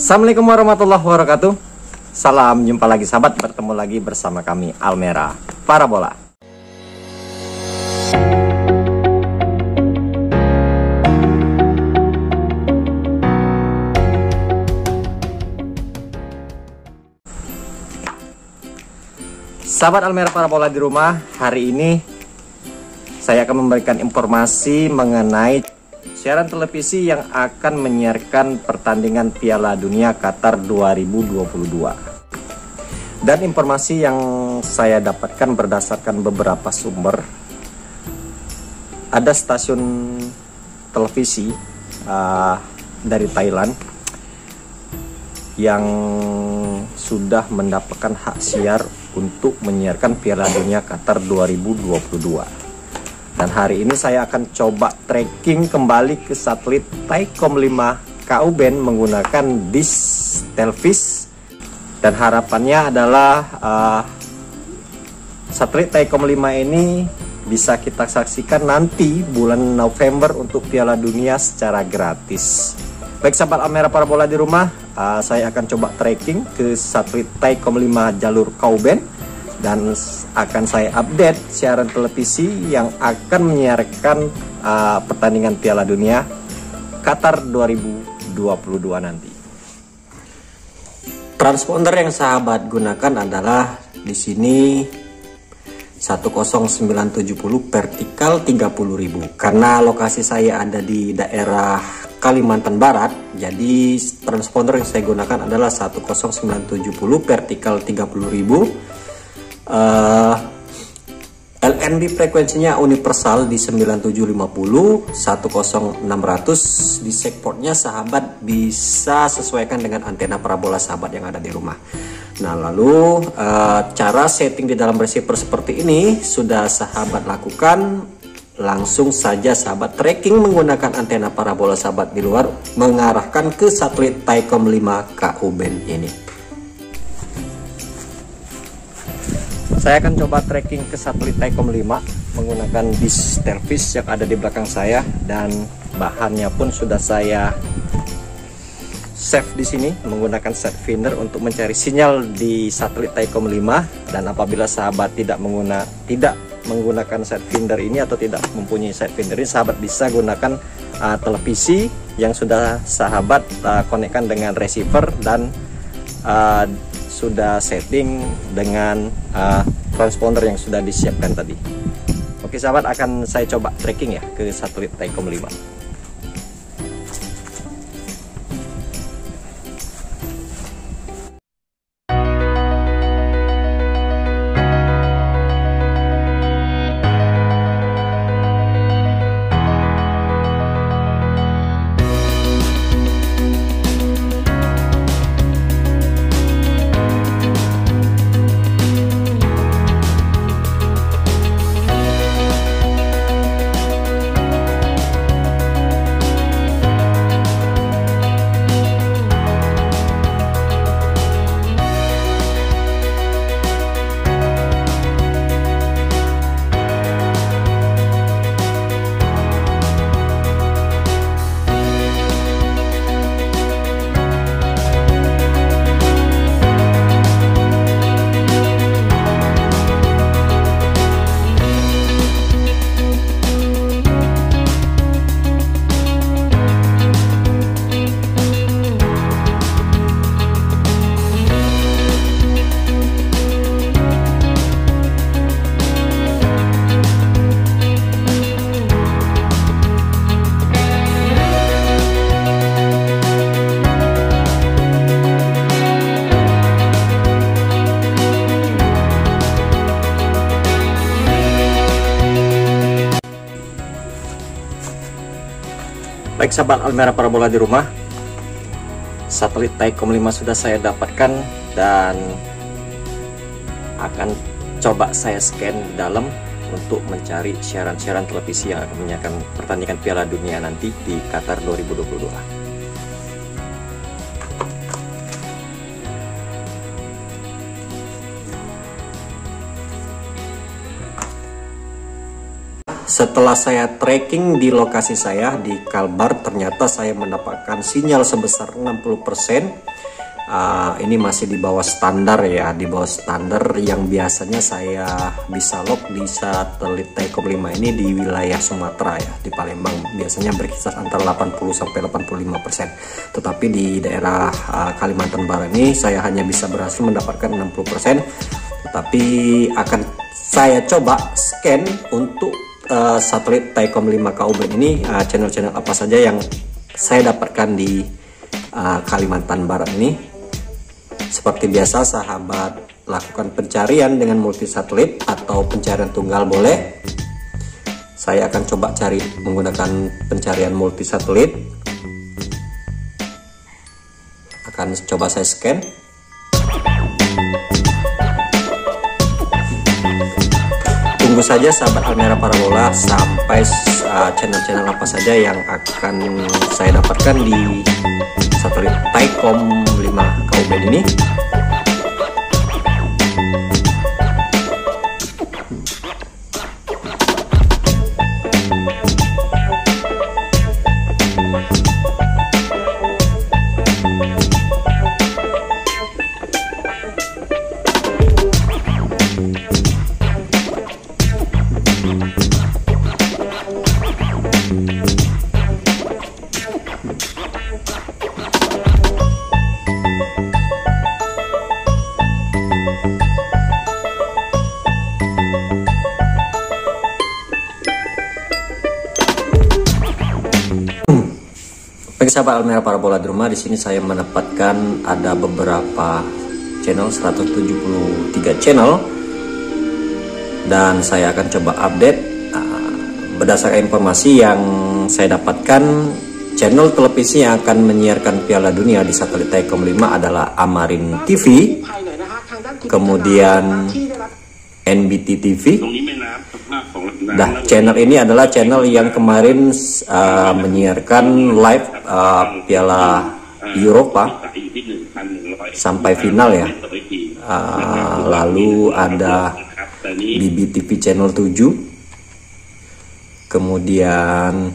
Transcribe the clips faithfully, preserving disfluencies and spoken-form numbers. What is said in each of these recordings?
Assalamualaikum warahmatullahi wabarakatuh. Salam jumpa lagi sahabat, bertemu lagi bersama kami Almera Parabola. Sahabat Almera Parabola di rumah, hari ini saya akan memberikan informasi mengenai siaran televisi yang akan menyiarkan pertandingan Piala Dunia Qatar dua ribu dua puluh dua. Dan informasi yang saya dapatkan berdasarkan beberapa sumber, ada stasiun televisi uh, dari Thailand yang sudah mendapatkan hak siar untuk menyiarkan Piala Dunia Qatar dua ribu dua puluh dua. Dan hari ini saya akan coba tracking kembali ke satelit Thaicom lima Ku-band menggunakan dish Telvis. Dan harapannya adalah uh, satelit Thaicom lima ini bisa kita saksikan nanti bulan November untuk Piala Dunia secara gratis. Baik sahabat Almera Parabola di rumah, uh, saya akan coba tracking ke satelit Thaicom lima jalur Ku-band. Dan akan saya update siaran televisi yang akan menyiarkan uh, pertandingan Piala Dunia Qatar dua ribu dua puluh dua nanti. Transponder yang sahabat gunakan adalah di sini satu nol sembilan tujuh nol vertikal tiga puluh ribu. Karena lokasi saya ada di daerah Kalimantan Barat, jadi transponder yang saya gunakan adalah satu nol sembilan tujuh nol vertikal tiga puluh ribu. Uh, L N B frekuensinya universal di sembilan tujuh lima nol, satu nol enam ratus. Di segportnya sahabat bisa sesuaikan dengan antena parabola sahabat yang ada di rumah. Nah lalu uh, cara setting di dalam receiver seperti ini sudah sahabat lakukan. Langsung saja sahabat tracking menggunakan antena parabola sahabat di luar, mengarahkan ke satelit Thaicom lima Ku-band ini. Saya akan coba tracking ke satelit Thaicom lima menggunakan dish Telvis yang ada di belakang saya, dan bahannya pun sudah saya save di sini menggunakan set finder untuk mencari sinyal di satelit Thaicom lima. Dan apabila sahabat tidak mengguna tidak menggunakan set finder ini atau tidak mempunyai set finder ini, sahabat bisa gunakan uh, televisi yang sudah sahabat uh, konekkan dengan receiver dan uh, sudah setting dengan uh, transponder yang sudah disiapkan tadi. Oke sahabat, akan saya coba tracking ya ke satelit Thaicom lima. Baik sahabat Almera Parabola di rumah, satelit Thaicom lima sudah saya dapatkan dan akan coba saya scan di dalam untuk mencari siaran-siaran televisi yang akan menyiarkan pertandingan Piala Dunia nanti di Qatar dua ribu dua puluh dua. Setelah saya tracking di lokasi saya di Kalbar, ternyata saya mendapatkan sinyal sebesar enam puluh persen uh, ini masih di bawah standar ya, di bawah standar yang biasanya saya bisa lock di satelit Telkom lima ini di wilayah Sumatera ya, di Palembang biasanya berkisar antara delapan puluh sampai delapan puluh lima persen. Tetapi di daerah uh, Kalimantan Barat ini saya hanya bisa berhasil mendapatkan enam puluh persen. Tetapi akan saya coba scan untuk uh, satelit Telkom lima K U B N ini, channel-channel uh, apa saja yang saya dapatkan di uh, Kalimantan Barat ini. Seperti biasa, sahabat lakukan pencarian dengan multi satelit atau pencarian tunggal boleh. Saya akan coba cari menggunakan pencarian multi satelit. Akan coba saya scan. Tunggu saja sahabat Almera Parabola sampai channel-channel uh, apa saja yang akan saya dapatkan di satelit Telkom lima K U B N ini. Bagi sahabat Almera Parabola di rumah, di sini saya mendapatkan ada beberapa channel, seratus tujuh puluh tiga channel, dan saya akan coba update uh, berdasarkan informasi yang saya dapatkan. Channel televisi yang akan menyiarkan Piala Dunia di satelit Telkom lima adalah Amarin T V, kemudian N B T T V. Nah, channel ini adalah channel yang kemarin uh, menyiarkan live uh, Piala Eropa sampai final ya. Uh, lalu ada B B T V channel tujuh, kemudian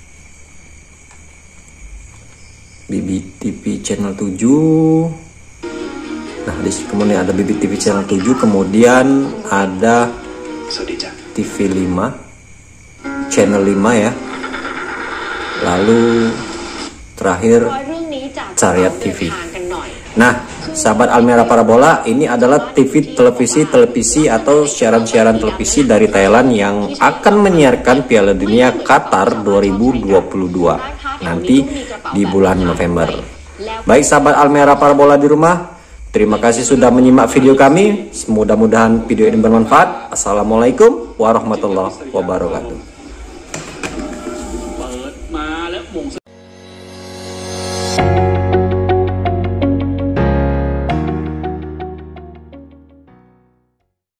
B B T V channel tujuh. Nah, di kemudian ada B B T V channel tujuh, kemudian ada T V lima channel lima ya, lalu terakhir Cariat T V. Nah, sahabat Almera Parabola, ini adalah T V televisi televisi atau siaran-siaran televisi dari Thailand yang akan menyiarkan Piala Dunia Qatar dua ribu dua puluh dua nanti di bulan November. Baik sahabat Almera Parabola di rumah, terima kasih sudah menyimak video kami. Mudah-mudahan video ini bermanfaat. Assalamualaikum warahmatullahi wabarakatuh.